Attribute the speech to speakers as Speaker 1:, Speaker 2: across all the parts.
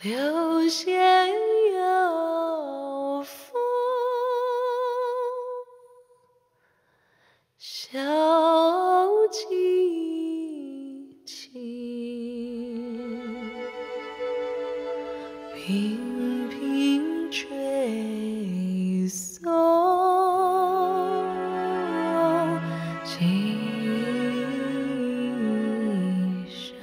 Speaker 1: 流线有风，晓凄清，频频吹送琴声。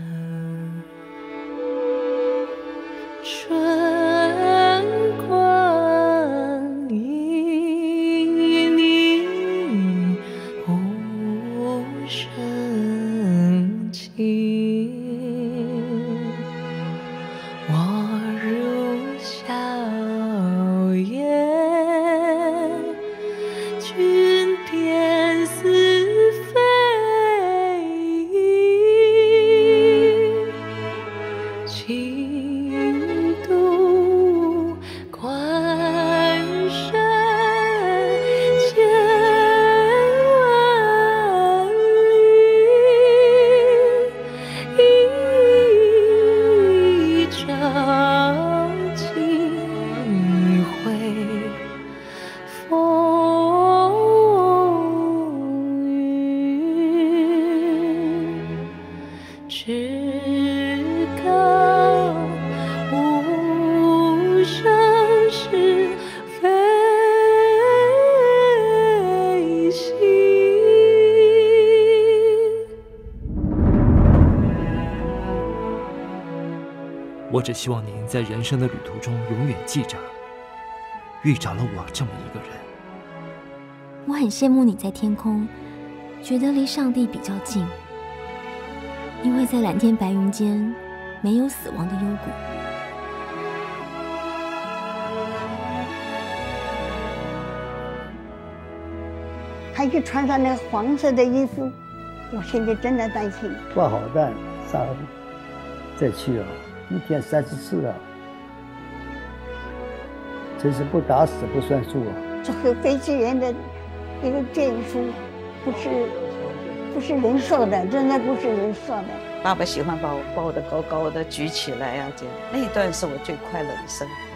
Speaker 1: 春光旖旎，无声泣。我如笑颜，君便似飞鹰。轻渡关山千万里，一朝几回风雨，至高无上是非心。
Speaker 2: 我只希望您在人生的旅途中永远记着，遇着了我这么一个人。
Speaker 3: 我很羡慕你在天空，觉得离上帝比较近，因为在蓝天白云间没有死亡的幽谷。
Speaker 4: 还去穿上那个黄色的衣服，我现在真的担心。
Speaker 5: 挂好弹上再去啊，一天30次啊，真是不打死不算数啊。
Speaker 4: 这个飞行员的一个证书，不是人说的，真的不是人说的。
Speaker 6: 爸爸喜欢把我抱得高高的举起来啊，这样那一段是我最快乐的生活。